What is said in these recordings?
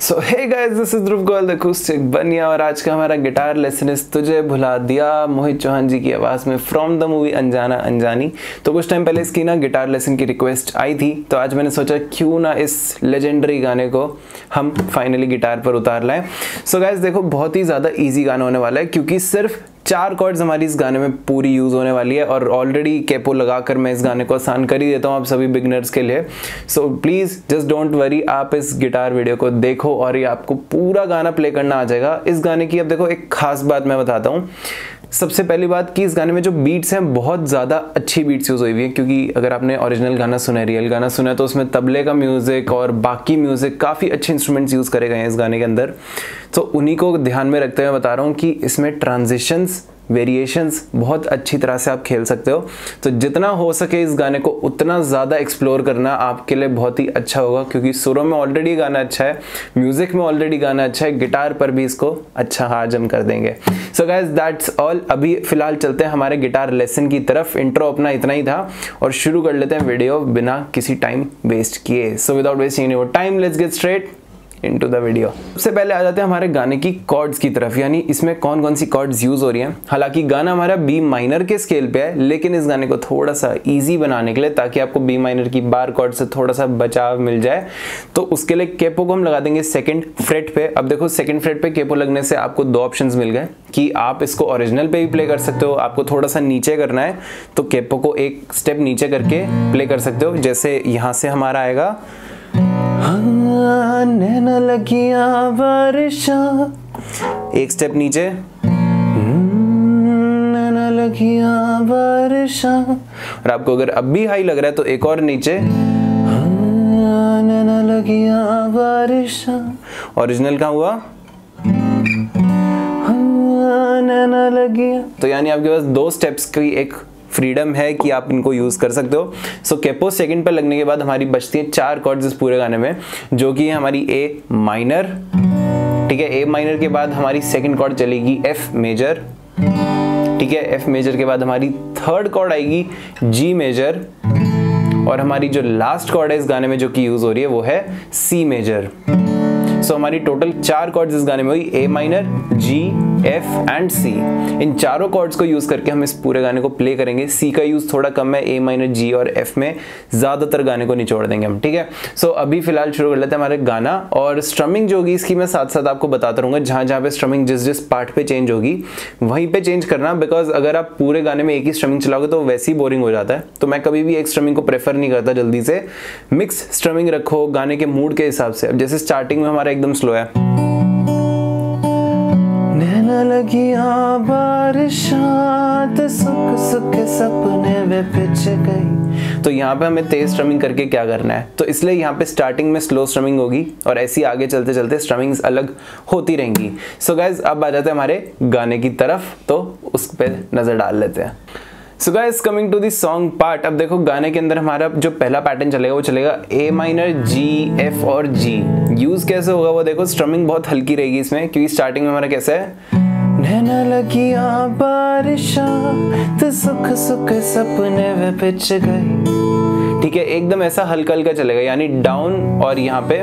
So hey guys, this is Dhruv Goyal the acoustic Baniya और आज का हमारा गिटार लेसन इज तुझे भुला दिया, मोहित चौहान जी की आवाज़ में फ्रॉम द मूवी अनजाना अनजानी। तो कुछ टाइम पहले इसकी ना गिटार लेसन की रिक्वेस्ट आई थी, तो आज मैंने सोचा क्यों ना इस लेजेंडरी गाने को हम फाइनली गिटार पर उतार लाएं। सो गाइस देखो, बहुत ही ज़्यादा ईजी गाना होने वाला है क्योंकि सिर्फ 4 कॉर्ड्स हमारी इस गाने में पूरी यूज़ होने वाली है और ऑलरेडी कैपो लगाकर मैं इस गाने को आसान कर ही देता हूँ आप सभी बिगनर्स के लिए। So please just don't worry, आप इस गिटार वीडियो को देखो और ये आपको पूरा गाना प्ले करना आ जाएगा। इस गाने की अब देखो एक खास बात मैं बताता हूँ। सबसे पहली बात कि इस गाने में जो बीट्स हैं बहुत ज़्यादा अच्छी बीट्स यूज़ हुई हुई है, क्योंकि अगर आपने ओरिजिनल गाना सुना है, रियल गाना सुना है, तो उसमें तबले का म्यूज़िक और बाकी म्यूज़िक काफ़ी अच्छे इंस्ट्रूमेंट्स यूज़ करे गए हैं इस गाने के अंदर। तो उन्हीं को ध्यान में रखते हुए बता रहा हूँ कि इसमें ट्रांजिशंस वेरिएशंस बहुत अच्छी तरह से आप खेल सकते हो। तो जितना हो सके इस गाने को उतना ज़्यादा एक्सप्लोर करना आपके लिए बहुत ही अच्छा होगा, क्योंकि सुरों में ऑलरेडी गाना अच्छा है, म्यूज़िक में ऑलरेडी गाना अच्छा है, गिटार पर भी इसको अच्छा हाजम कर देंगे। So guys that's all. अभी फिलहाल चलते हैं हमारे गिटार लेसन की तरफ। इंट्रो अपना इतना ही था और शुरू कर लेते हैं वीडियो बिना किसी टाइम वेस्ट किए। So without wasting your time let's get straight into the video. सबसे पहले आ जाते हैं हमारे गाने की कॉर्ड्स की तरफ, यानी इसमें कौन कौन सी कॉर्ड्स यूज हो रही हैं। हालांकि गाना हमारा बी माइनर के स्केल पे है, लेकिन इस गाने को थोड़ा सा इजी बनाने के लिए, ताकि आपको बी माइनर की बार कॉर्ड से थोड़ा सा बचाव मिल जाए, तो उसके लिए कैपो को हम लगा देंगे सेकंड फ्रेट पे। अब देखो, सेकंड फ्रेट पे कैपो लगने से आपको 2 ऑप्शंस मिल गए कि आप इसको ओरिजिनल पे भी प्ले कर सकते हो, आपको थोड़ा सा नीचे करना है तो कैपो को एक स्टेप नीचे करके प्ले कर सकते हो। जैसे यहाँ से हमारा आएगा नैना लगिया बारिशा, एक स्टेप नीचे नैना लगिया बारिशा, और आपको अगर अब भी हाई लग रहा है तो एक और नीचे नैना लगिया बारिशा। ओरिजिनल कहाँ हुआ? नैना लगिया। तो यानी आपके पास 2 स्टेप्स की एक फ्रीडम है कि आप इनको यूज कर सकते हो। सो कैपो सेकंड पर लगने के बाद हमारी बचती हैं 4 कॉर्ड्स इस पूरे गाने में, जो कि है हमारी ए माइनर। ठीक है, ए माइनर के बाद हमारी सेकंड कॉर्ड चलेगी एफ मेजर। ठीक है, एफ मेजर के बाद हमारी थर्ड कॉर्ड आएगी जी मेजर, और हमारी जो लास्ट कॉर्ड है इस गाने में जो कि यूज हो रही है वो है सी मेजर। सो हमारी टोटल 4 कॉर्ड्स इस गाने में हुई, A minor, G, F and C. इन चारों कॉर्ड्स को यूज करके हम इस पूरे गाने को प्ले करेंगे। सी का यूज थोड़ा कम है, ए माइनर, जी और एफ में ज्यादातर गाने को निचोड़ देंगे हम। ठीक है, सो अभी फिलहाल शुरू कर लेते हैं हमारे गाना। और स्ट्रमिंग जो होगी इसकी मैं साथ साथ आपको बताता रहूंगा, जहां जहां पे स्ट्रमिंग जिस पार्ट पे चेंज होगी वहीं पे चेंज करना, बिकॉज अगर आप पूरे गाने में एक ही स्ट्रमिंग चलाओगे तो वैसे ही बोरिंग हो जाता है। तो मैं कभी भी एक स्ट्रमिंग को प्रेफर नहीं करता जल्दी से। मिक्स स्ट्रमिंग रखो गाने के मूड के हिसाब से। अब जैसे स्टार्टिंग में हमारा एकदम स्लो है, नैना लगिया बारिशात सुख सुख सपने वे पिछ गई, तो यहाँ पे हमें तेज स्ट्रमिंग करके क्या करना है, तो इसलिए यहाँ पे स्टार्टिंग में स्लो स्ट्रमिंग होगी और ऐसी आगे चलते चलते स्ट्रमिंग्स अलग होती रहेंगी। सो गाइज अब आ जाते हैं हमारे गाने की तरफ, तो उस पर नजर डाल लेते हैं। So guys coming to the song part. अब देखो, गाने के अंदर हमारा जो पहला पैटर्न चलेगा वो चलेगा ए माइनर, जी, एफ और जी। यूज कैसे होगा वो देखो, स्ट्रमिंग बहुत हल्की रहेगी इसमें, क्योंकि स्टार्टिंग में हमारा कैसा है, नैना लगिया बारिशा तो सुख सुख सपने वे पिछ गई। ठीक है, एकदम ऐसा हल्का हल्का चलेगा, यानी डाउन, और यहाँ पे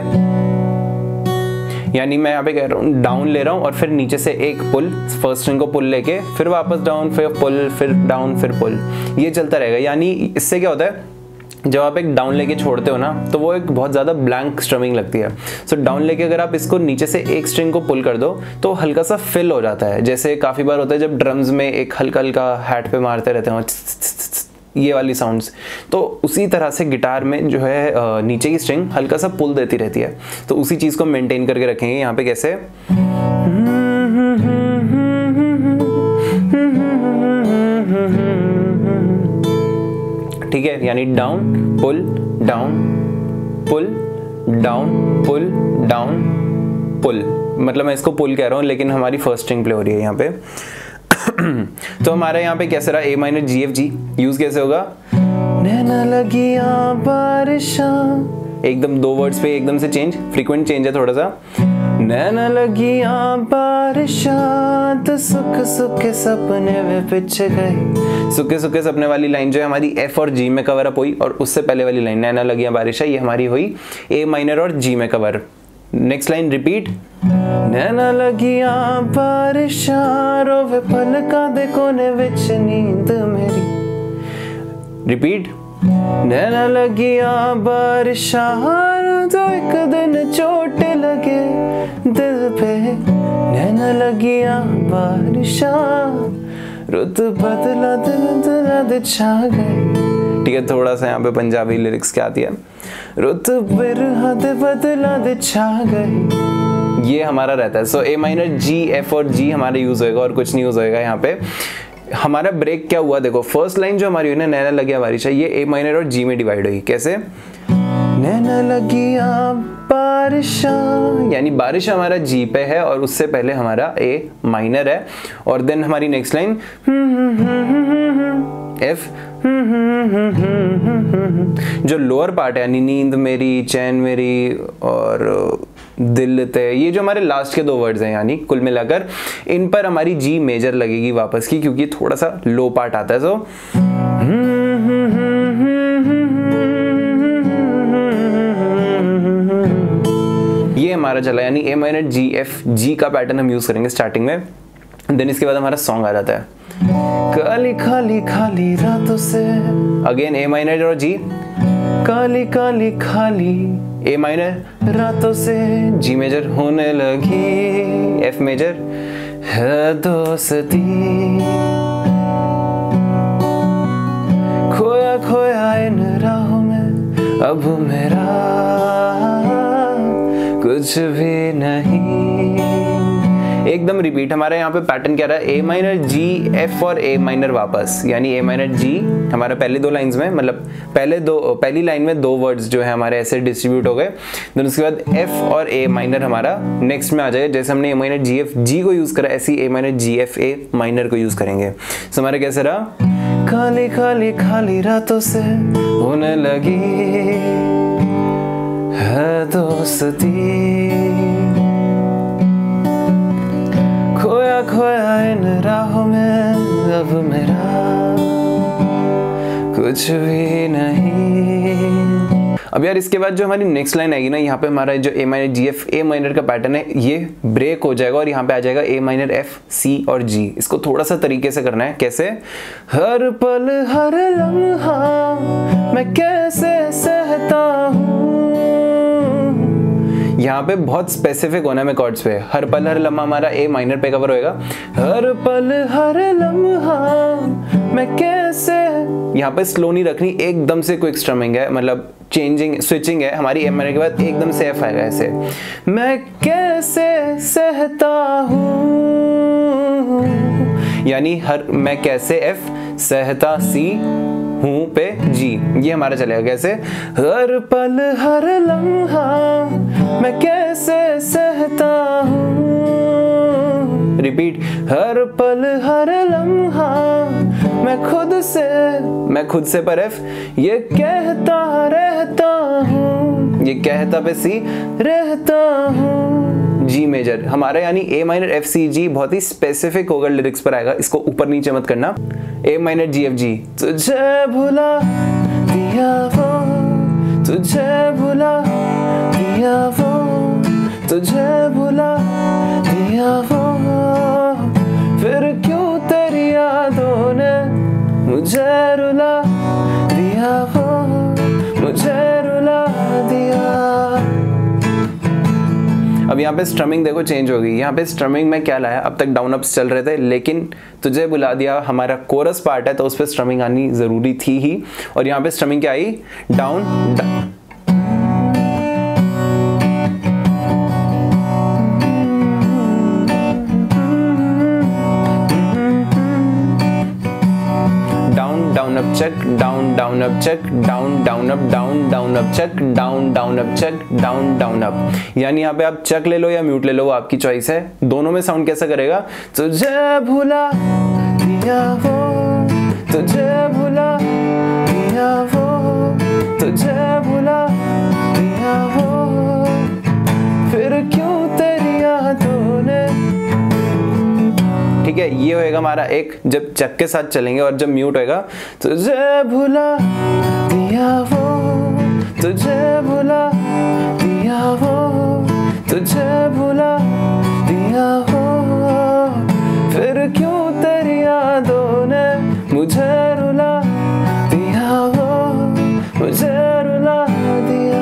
यानी मैं यहाँ पे कह रहा हूँ डाउन ले रहा हूँ और फिर नीचे से एक पुल, फर्स्ट स्ट्रिंग को पुल लेके फिर वापस डाउन, फिर पुल, फिर डाउन, फिर पुल, ये चलता रहेगा। यानी इससे क्या होता है, जब आप एक डाउन लेके छोड़ते हो ना तो वो एक बहुत ज़्यादा ब्लैंक स्ट्रमिंग लगती है। सो डाउन लेके अगर आप इसको नीचे से एक स्ट्रिंग को पुल कर दो तो हल्का सा फिल हो जाता है। जैसे काफ़ी बार होता है जब ड्रम्स में एक हल्का हल्का हैट पे मारते रहते हैं ये वाली साउंड्स, तो उसी तरह से गिटार में जो है नीचे की स्ट्रिंग हल्का सा पुल देती रहती है। तो उसी चीज़ को मेंटेन करके रखेंगे यहाँ पे कैसे, ठीक है, यानी down pull down pull down pull down pull, मतलब मैं इसको पुल कह रहा हूँ लेकिन हमारी फर्स्ट स्ट्रिंग प्ले हो रही है यहाँ पे। तो हमारा यहाँ पे कैसे रहा, A minor, G, F, G. Use कैसे होगा, नैना लगिया बारिशा, एकदम 2 वर्ड्स पे एकदम से चेंज, फ्रीक्वेंट चेंज है थोड़ा सा, नैना लगिया बारिशा तो सुख सुख सपने वे पिछ गए। सुखे सुखे सपने वाली लाइन जो है हमारी एफ और जी में कवर अप हुई, और उससे पहले वाली लाइन नैना लगिया बारिशा ये हमारी हुई ए माइनर और जी में कवर। नेक्स्ट लाइन रिपीट, नैना लगियां बारिशां रोवे पलकां दे कोने विच नींद मेरी। रिपीट, नैना लगियां बारिशां तो एक दिन चोट लगे दिल पे, नैना लगियां बारिशां रुत बदला दिल छा गई। ठीक है, थोड़ा सा यहाँ पे पंजाबी लिरिक्स क्या आती है, रुत बिरहा दे बदला दे छा गई, ये हमारा रहता है। सो ए माइनर जी एफ और जी हमारा यूज होएगा और कुछ नहीं यूज होएगा। यहाँ पे हमारा ब्रेक क्या हुआ, देखो फर्स्ट लाइन जो हमारी हुई ना, नैना लगिया बारिशा, ये ए माइनर और जी में डिवाइड हुई। कैसे, नैना लगिया बारिशा, यानी बारिश हमारा जी पे है और उससे पहले हमारा ए माइनर है। और देन हमारी नेक्स्ट लाइन एफ, जो लोअर पार्ट है यानी नींद मेरी, चैन मेरी और दिल ते, ये जो हमारे लास्ट के दो वर्ड्स हैं यानी कुल मिलाकर इन पर हमारी जी मेजर लगेगी वापस की, क्योंकि थोड़ा सा लो पार्ट आता है। सो ये हमारा चला, यानी ए माइनर जी एफ जी का पैटर्न हम यूज करेंगे स्टार्टिंग में। देन इसके बाद हमारा सॉन्ग आ जाता है, काली खाली खाली रातों से, अगेन ए माइनर और जी, काली काली खाली ए माइनर रातों से, जी मेजर होने लगी एफ मेजर है दोस्ती, खोया खोया इन राहों में अब मेरा कुछ भी नहीं। एकदम रिपीट, हमारा यहाँ पे पैटर्न क्या रहा है, ए माइनर जी एफ और ए माइनर वापस, यानी ए माइनर जी हमारा पहले दो लाइंस में, मतलब पहली लाइन में दो वर्ड्स जो है हमारे ऐसे डिस्ट्रीब्यूट हो गए। देन उसके बाद एफ और ए माइनर हमारा नेक्स्ट में आ जाएगा। जैसे हमने ए माइनर जी एफ जी को यूज करा, ऐसे A minor G F A minor को यूज करेंगे। तो हमारा कैसे रहा, खाली खाली खाली रातों से होने लगी है दोस्ती, खोया खोया इन राहों में अब मेरा कुछ भी नहीं। अब यार इसके बाद जो हमारी नेक्स्ट लाइन आएगी ना, यहाँ पे हमारा जो A minor G F A minor का पैटर्न है ये ब्रेक हो जाएगा और यहाँ पे आ जाएगा ए माइनर एफ सी और जी। इसको थोड़ा सा तरीके से करना है। कैसे, हर पल हर लम्हा मैं कैसे सहता हूँ, यहाँ पे बहुत स्पेसिफिक होना है मैं कॉर्ड्स पे। हर पल हर लम्हा हमारा ए माइनर पे कवर होएगा, हर पल हर लम्हा मैं कैसे, यहाँ पे स्लो नहीं रखनी, एकदम से क्विक स्ट्रमिंग है, मतलब चेंजिंग स्विचिंग है हमारी। ए माइनर के बाद एकदम से एफ आएगा ऐसे, मैं कैसे सहता हूँ, यानी हर मैं कैसे एफ सहता सी हूँ पे जी, ये हमारा चलेगा। कैसे, हर पल हर लम्हा मैं कैसे सहता हूँ, रिपीट, हर पल हर लम्हा मैं खुद से पर एफ, ये कहता रहता हूँ, ये कहता पे सी रहता हूँ, जी मेजर हमारा, यानी ए माइनर एफ सी जी बहुत ही स्पेसिफिक होगा, लिरिक्स पर आएगा, इसको ऊपर नीचे मत करना। ए माइनर जी एफ जी, तुझे भुला दिया वो, तुझे भुला दिया वो, तुझे भुला दिया वो, फिर क्यों तेरी यादों ने मुझे रुला दिया वो, मुझे रुला दिया। अब यहाँ पे स्ट्रमिंग देखो चेंज हो गई। यहाँ पे स्ट्रमिंग में क्या लाया, अब तक डाउन अप्स चल रहे थे, लेकिन तुझे बुला दिया हमारा कोरस पार्ट है तो उस पर स्ट्रमिंग आनी जरूरी थी ही, और यहाँ पे स्ट्रमिंग क्या आई, down down up check, down down up check, down down up, down down up check, down down up check, down down up. यानी यहाँ पे आप चेक ले लो या म्यूट ले लो, वो आपकी चॉइस है। दोनों में साउंड कैसा करेगा, तुझे भुला दिया वो, तुझे भुला दिया वो, तुझे भुला दिया वो, फिर क्यों तेरी यादों ने। ठीक है, ये होएगा हमारा एक, जब चक के साथ चलेंगे, और जब म्यूट होएगा, तुझे भुला दिया वो, तुझे भुला दिया वो, तुझे भुला दिया हो, फिर क्यों तेरी यादों ने मुझे रुला दिया हो, मुझे रुला दिया।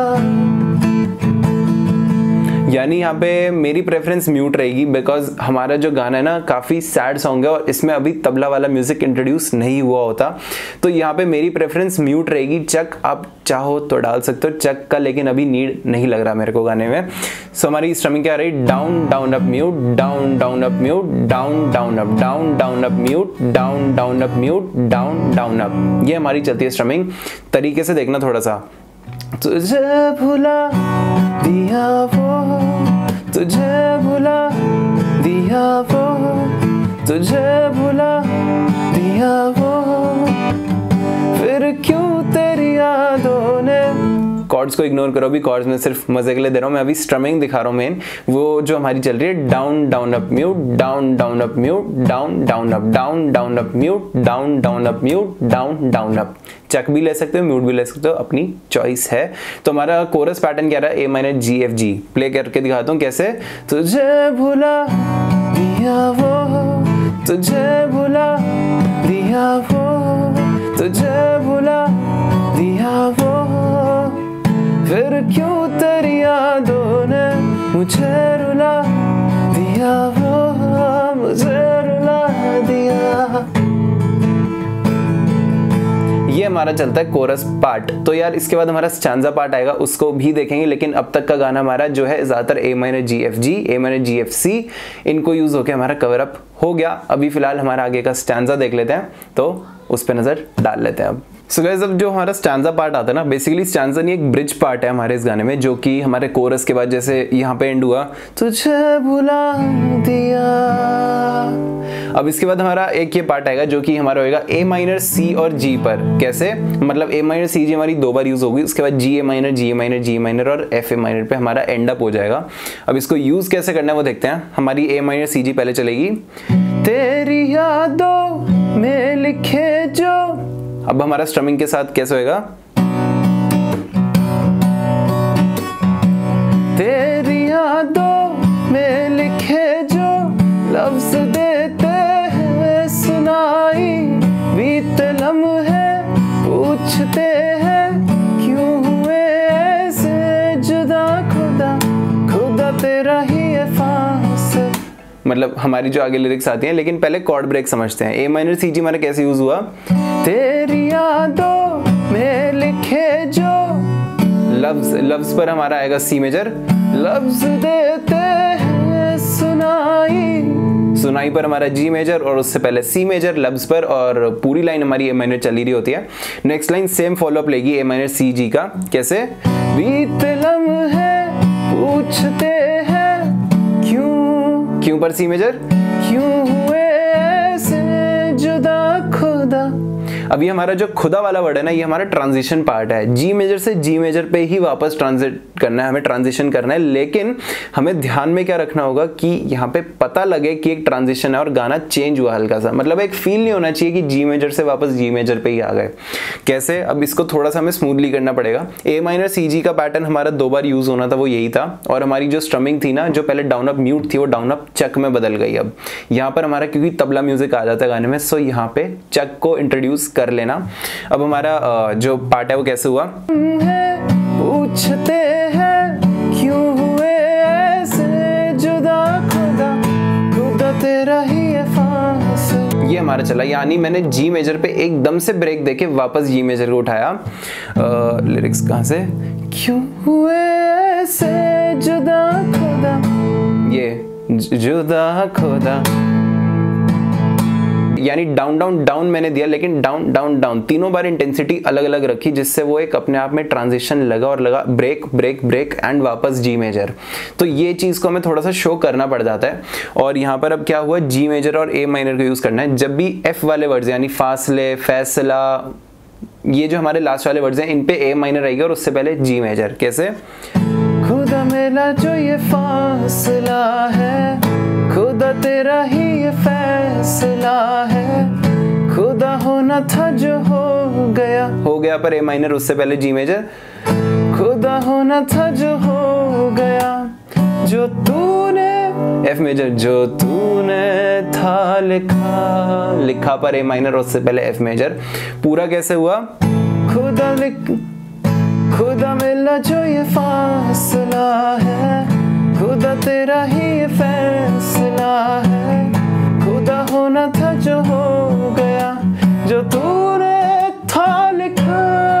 यानी यहाँ पे मेरी प्रेफरेंस म्यूट रहेगी बिकॉज हमारा जो गाना है ना काफ़ी सैड सॉन्ग है और इसमें अभी तबला वाला म्यूजिक इंट्रोड्यूस नहीं हुआ होता, तो यहाँ पे मेरी प्रेफरेंस म्यूट रहेगी। चक आप चाहो तो डाल सकते हो चक का, लेकिन अभी नीड नहीं लग रहा मेरे को गाने में। सो हमारी स्ट्रमिंग क्या रही, down down up mute, down down up mute, down down up, down down up mute, down down up mute, down down up. ये हमारी चलती है स्ट्रमिंग। तरीके से देखना थोड़ा सा। तुझे भुला दिया वो, तुझे भुला दिया वो, तुझे भुला दिया वो, फिर क्यों तेरी यादों ने। कॉर्ड्स को इग्नोर करो, अभी कॉर्ड्स में सिर्फ मजे के लिए दे रहा हूँ मैं, अभी स्ट्रमिंग दिखा रहा हूँ मेन। वो जो हमारी चल रही है down down up mute, down down up mute, down down up, down down up mute, down down up mute, down down up. Chuck भी ले सकते हो, म्यूट भी ले सकते हो, अपनी चॉइस है। तो हमारा कोरस पैटर्न क्या रहा है, A minor G F G. Play करके दिखाता हूँ कैसे। तुझे भुला दिया वो, तुझे भुला दिया वो, तुझे भुला दिया वो, फिर क्यों तेरी यादों ने मुझे रुला दिया वो, मुझे रुला दिया। ये हमारा चलता है कोरस पार्ट। तो यार इसके बाद हमारा स्टैंजा पार्ट आएगा, उसको भी देखेंगे, लेकिन अब तक का गाना हमारा जो है ज्यादातर A minor G F G, A minor G F C, इनको यूज होके हमारा कवर अप हो गया। अभी फिलहाल हमारा आगे का स्टैंजा देख लेते हैं, तो उस पर नजर डाल लेते हैं अब। सो गाइस, अब जो हमारा स्टैंजा पार्ट आता है ना, बेसिकली स्टैंजा नहीं एक ब्रिज पार्ट है हमारे इस गाने में, जो कि हमारे कोरस के बाद जैसे यहाँ पे एंड हुआ, तुझे भुला दिया। अब इसके बाद हमारा एक ये पार्ट आएगा जो कि हमारा होएगा ए माइनर सी और जी पर। कैसे, मतलब ए माइनर सी जी हमारी दो बार यूज होगी, उसके बाद G A minor G A minor G A minor और एफ ए माइनर पे हमारा एंड अप हो जाएगा। अब इसको यूज कैसे करना है वो देखते हैं। हमारी ए माइनर सी जी पहले चलेगी, तेरी यादों में लिखे जो। अब हमारा स्ट्रमिंग के साथ कैसे होएगा, तेरी यादों में लिखे जो लफ्ज देते हैं सुनाई, बीते लम्हे पूछते हैं क्यों हुए ऐसे जुदा, खुदा खुदा तेरा ही है फांसे। मतलब हमारी जो आगे लिरिक्स आती हैं, लेकिन पहले कॉर्ड ब्रेक समझते हैं। ए माइनर सी जी हमारा कैसे यूज हुआ, तेरी यादों में लिखे जो लफ्ज, लफ्ज पर हमारा आएगा सी मेजर, लफ्ज देते हैं सुनाई, सुनाई पर हमारा जी मेजर और उससे पहले सी मेजर लफ्ज पर, और पूरी लाइन हमारी ए माइनर चली रही होती है। Next line same follow up लेगी ए माइनर सी जी का। कैसे, बीते लम्हे पूछते हैं क्यों, क्यों पर सी मेजर, क्यों हुए ऐसे जुदा खुदा। अभी हमारा जो खुदा वाला वर्ड है ना, ये हमारा ट्रांजिशन पार्ट है। जी मेजर से जी मेजर पे ही वापस ट्रांजिट करना है, हमें ट्रांजिशन करना है, लेकिन हमें ध्यान में क्या रखना होगा कि यहाँ पे पता लगे कि एक ट्रांजिशन है और गाना चेंज हुआ हल्का सा, मतलब एक फील नहीं होना चाहिए कि जी मेजर से वापस जी मेजर पे ही आ गए। कैसे, अब इसको थोड़ा सा हमें स्मूथली करना पड़ेगा। ए माइनर सी जी का पैटर्न हमारा दो बार यूज होना था, वो यही था, और हमारी जो स्ट्रमिंग थी ना, जो पहले डाउन अप म्यूट थी, वो डाउन अप चक में बदल गई। अब यहाँ पर हमारा क्योंकि तबला म्यूजिक आ जाता है गाने में, सो यहाँ पे चक को इंट्रोड्यूस कर लेना। अब हमारा जो पार्ट है वो कैसे हुआ, पूछते हैं क्यों हुए ऐसे जुदा, खुदा खुदा तेरा ही है फांसे। ये हमारा चला, यानी मैंने जी मेजर पे एकदम से ब्रेक देके वापस जी मेजर को उठाया। लिरिक्स कहाँ से, क्यों हुए ऐसे जुदा खुदा, ये जुदा खुदा, यानी डाउन डाउन डाउन मैंने दिया, लेकिन डाउन डाउन डाउन तीनों बार इंटेंसिटी अलग अलग रखी, जिससे वो एक अपने आप में ट्रांजिशन लगा और लगा, ब्रेक ब्रेक ब्रेक एंड वापस जी मेजर। तो ये चीज को हमें थोड़ा सा शो करना पड़ जाता है। और यहाँ पर अब क्या हुआ, जी मेजर और ए माइनर का यूज करना है। जब भी एफ वाले वर्ड्स यानी फासले, फैसला, ये जो हमारे लास्ट वाले वर्ड्स हैं, इन पे ए माइनर आएगा और उससे पहले जी मेजर। कैसे, खुदा मेरा जो ये फासला है, खुदा तेरा ही ये फैसला है, खुदा होना था जो हो गया पर ए माइनर, उससे पहले जी मेजर, खुदा होना था जो हो गया, जो तूने, एफ मेजर, जो तूने था लिखा, लिखा पर ए माइनर, उससे पहले एफ मेजर। पूरा कैसे हुआ? खुदा मिला जो ये फासला है, खुदा तेरा ही ये फैसला है, खुदा होना था जो हो गया, जो तूने था लिखा,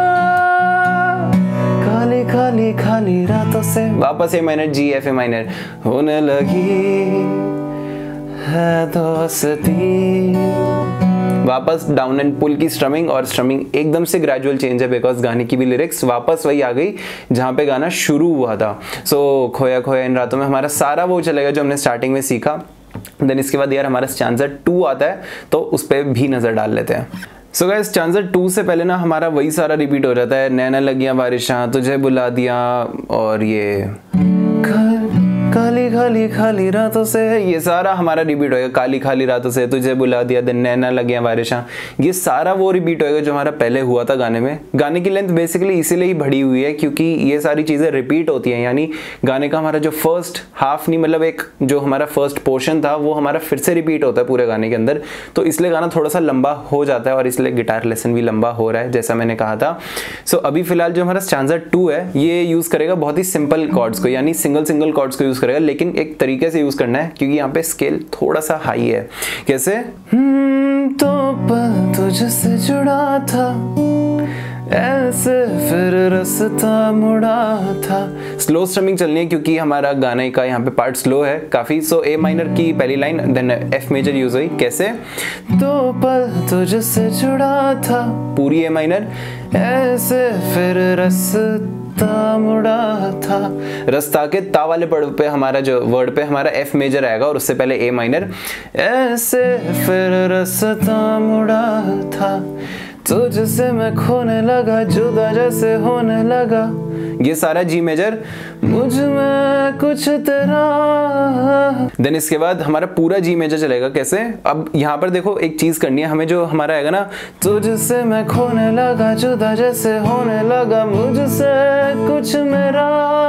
खाली खाली खाली रातों से। वापस A minor G F A minor, होने लगी है दोस्ती। वापस डाउन एंड पुल की स्ट्रमिंग, और स्ट्रमिंग एकदम से ग्रेजुअल चेंज है बिकॉज गाने की भी लिरिक्स वापस वही आ गई जहाँ पे गाना शुरू हुआ था। सो खोया खोया इन रातों में हमारा सारा वो चलेगा जो हमने स्टार्टिंग में सीखा। देन इसके बाद यार हमारा स्टैंजा 2 आता है, तो उस पर भी नज़र डाल लेते हैं। सो गाइस स्टैंजा 2 से पहले ना हमारा वही सारा रिपीट हो जाता है, नैना लगियां बारिशां, तुझे बुला दिया, और ये काली खाली खाली रातों से, ये सारा हमारा रिपीट होएगा। काली खाली रातों से, तुझे बुला दिया, देन नैना लगियां बारिशां, ये सारा वो रिपीट होएगा जो हमारा पहले हुआ था गाने में। गाने की लेंथ बेसिकली इसीलिए ही बढ़ी हुई है क्योंकि ये सारी चीज़ें रिपीट होती हैं, यानी गाने का हमारा जो फर्स्ट हाफ नहीं, मतलब एक जो हमारा फर्स्ट पोर्शन था वो हमारा फिर से रिपीट होता है पूरे गाने के अंदर, तो इसलिए गाना थोड़ा सा लंबा हो जाता है और इसलिए गिटार लेसन भी लंबा हो रहा है जैसा मैंने कहा था। सो अभी फिलहाल जो हमारा स्टैंजा 2 है ये यूज़ करेगा बहुत ही सिंपल कॉर्ड्स को, यानी सिंगल कॉर्ड्स को यूज़ करेगा, लेकिन एक तरीके से यूज करना है क्योंकि यहाँ पे स्केल थोड़ा सा हाई है। कैसे? तो पल तुझसे जुड़ा था, ऐसे फिर रास्ता मुड़ा था। स्लो स्ट्रमिंग चलनी है क्योंकि हमारा गाने का यहाँ पे पार्ट स्लो है काफी। सो ए माइनर की पहली लाइन, देन एफ मेजर यूज हुई। कैसे? तो पल तुझसे जुड़ा था, पूरी ए माइनर, ऐसे फिर रास्ता मुड़ा था। रास्ता के ता वाले वर्ड पे हमारा जो वर्ड पे हमारा एफ मेजर आएगा और उससे पहले ए माइनर, ऐसे फिर रास्ता मुड़ा था, तुझसे मैं खोने लगा, जुदा जैसे होने लगा, ये सारा जी मेजर, मुझ में कुछ तेरा। देन इसके बाद हमारा पूरा जी मेजर चलेगा। कैसे? अब यहाँ पर देखो एक चीज करनी है हमें, जो हमारा आएगा ना, तुझसे मैं खोने लगा, जुदा जैसे होने लगा, मुझसे कुछ मेरा,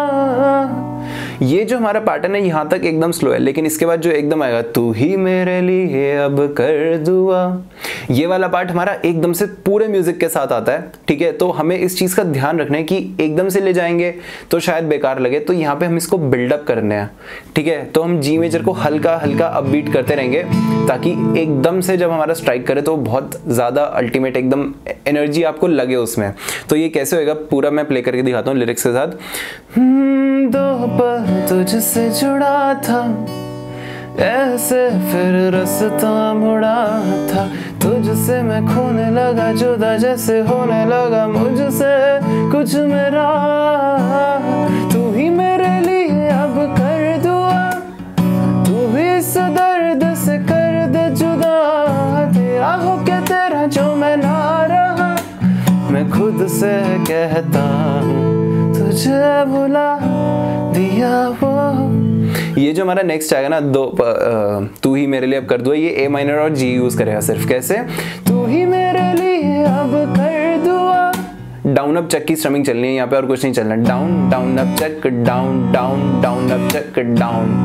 ये जो हमारा पैटर्न है यहाँ तक एकदम स्लो है, लेकिन इसके बाद जो एकदम आएगा, तू ही मेरे लिए अब कर दुआ, ये वाला पार्ट हमारा एकदम से पूरे म्यूजिक के साथ आता है। ठीक है, तो हमें इस चीज का ध्यान रखना है कि एकदम से ले जाएंगे तो शायद बेकार लगे, तो यहाँ पे हम इसको बिल्डअप करने हैं। ठीक है, तो हम जी मेजर को हल्का हल्का अपबीट करते रहेंगे ताकि एकदम से जब हमारा स्ट्राइक करे तो बहुत ज्यादा अल्टीमेट एकदम एनर्जी आपको लगे उसमें। तो ये कैसे होएगा पूरा मैं प्ले करके दिखाता हूँ लिरिक्स के साथ। दो पल तुझसे जुड़ा था, ऐसे फिर रास्ता मुड़ा था, तुझसे मैं खोने लगा, जुदा जैसे होने लगा, मुझसे कुछ मेरा, तू ही मेरे लिए अब कर दुआ, तू भी इस दर्द से कर दे जुदा, तेरा हो क्या तेरा जो मैं ना रहा, मैं खुद से कहता हूँ तुझे भुला दिया वो। ये जो हमारा नेक्स्ट आएगा ना, तू ही मेरे लिए अब कर दुआ, ये ए माइनर और जी यूज करेगा सिर्फ। कैसे? तू ही मेरे लिए अब कर दुआ, डाउन अप चेक की स्ट्रमिंग चलनी है यहाँ पे और कुछ नहीं चलना। Down down up check, down down down up check, down.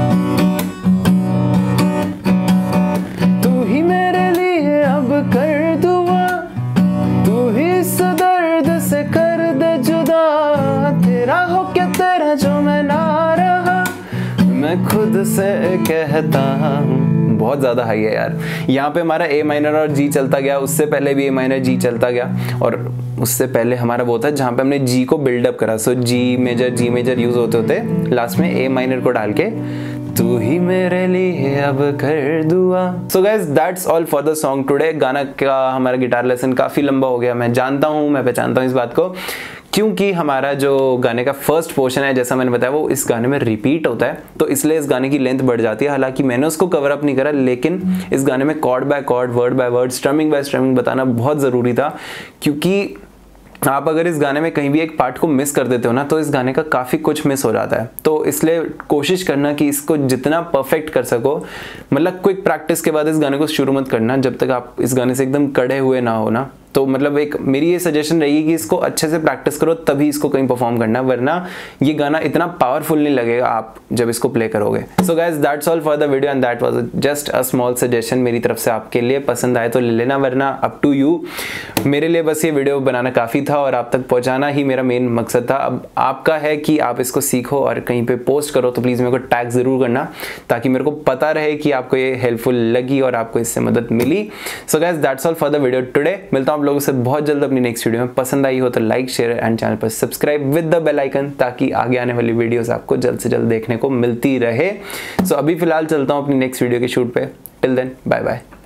तू ही मेरे लिए अब कर दुआ, तू ही इस दर्द से कर दे जुदा, तेरा हो क्या तेरा जो मैं ना रहा, मैं खुद से कहता हूँ। बहुत ज़्यादा हाई है यार। यहाँ पे हमारा ए माइनर और जी चलता गया, उससे पहले भी ए माइनर जी चलता गया, और उससे पहले हमारा वो था जहाँ पे हमने जी को बिल्डअप करा। सो जी मेजर यूज होते होते लास्ट में ए माइनर को डाल के तू ही मेरे लिए अब कर दुआ। So guys that's all for the song today. गाना का हमारा गिटार लेसन काफ़ी लंबा हो गया, मैं जानता हूँ, मैं पहचानता हूँ इस बात को, क्योंकि हमारा जो गाने का फर्स्ट पोर्शन है जैसा मैंने बताया वो इस गाने में रिपीट होता है, तो इसलिए इस गाने की लेंथ बढ़ जाती है। हालांकि मैंने उसको कवर अप नहीं करा, लेकिन इस गाने में chord by chord, word by word, strumming by strumming बताना बहुत ज़रूरी था, क्योंकि आप अगर इस गाने में कहीं भी एक पार्ट को मिस कर देते हो ना तो इस गाने का काफ़ी कुछ मिस हो जाता है। तो इसलिए कोशिश करना कि इसको जितना परफेक्ट कर सको, मतलब क्विक प्रैक्टिस के बाद इस गाने को शुरू मत करना जब तक आप इस गाने से एकदम कड़े हुए ना हो ना, तो मतलब एक मेरी ये सजेशन रहेगी कि इसको अच्छे से प्रैक्टिस करो तभी इसको कहीं परफॉर्म करना, वरना ये गाना इतना पावरफुल नहीं लगेगा आप जब इसको प्ले करोगे। So guys that's all for the video and that was just a small suggestion मेरी तरफ से आपके लिए। पसंद आए तो ले लेना, वरना अप टू यू। मेरे लिए बस ये वीडियो बनाना काफ़ी था और आप तक पहुंचाना ही मेरा मेन मकसद था। अब आपका है कि आप इसको सीखो और कहीं पे पोस्ट करो, तो प्लीज़ मेरे को टैग ज़रूर करना ताकि मेरे को पता रहे कि आपको ये हेल्पफुल लगी और आपको इससे मदद मिली। So guys that's all for the video today. मिलता हूँ आप लोगों से बहुत जल्द अपनी नेक्स्ट वीडियो में। पसंद आई हो तो लाइक, शेयर एंड चैनल पर subscribe with the bell icon, ताकि आगे आने वाली वीडियोस आपको जल्द से जल्द देखने को मिलती रहे। सो अभी फिलहाल चलता हूँ अपनी नेक्स्ट वीडियो के शूट पे। Till then bye bye.